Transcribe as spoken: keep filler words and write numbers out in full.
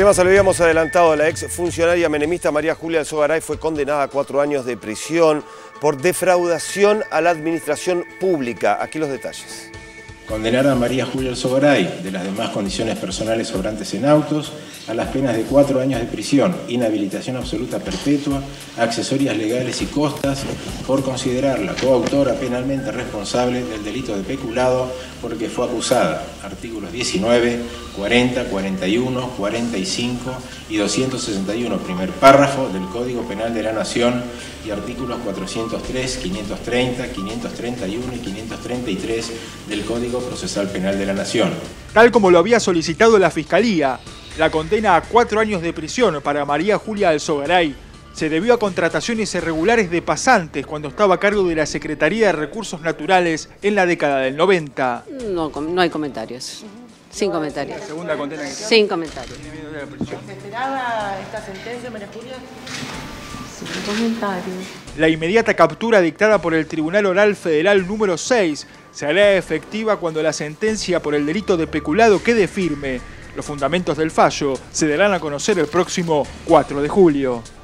tema se lo habíamos adelantado. La ex funcionaria menemista María Julia Alzogaray fue condenada a cuatro años de prisión por defraudación a la administración pública. Aquí los detalles. Condenar a María Julia Alzogaray, de las demás condiciones personales sobrantes en autos, a las penas de cuatro años de prisión, inhabilitación absoluta perpetua, accesorias legales y costas, por considerarla coautora penalmente responsable del delito de peculado por el que fue acusada. Artículos diecinueve, cuarenta, cuarenta y uno, cuarenta y cinco y doscientos sesenta y uno, primer párrafo del Código Penal de la Nación, y artículos cuatrocientos tres, quinientos treinta, quinientos treinta y uno y quinientos treinta y tres del Código Procesal Penal de la Nación. Tal como lo había solicitado la Fiscalía, la condena a cuatro años de prisión para María Julia Alzogaray se debió a contrataciones irregulares de pasantes cuando estaba a cargo de la Secretaría de Recursos Naturales en la década del noventa. No, no hay comentarios. Sin comentarios. La segunda condena que está. Sin comentarios. ¿Se esperaba esta sentencia, María Julia? Sin comentarios. La inmediata captura dictada por el Tribunal Oral Federal número seis se hará efectiva cuando la sentencia por el delito de peculado quede firme. Los fundamentos del fallo se darán a conocer el próximo cuatro de julio.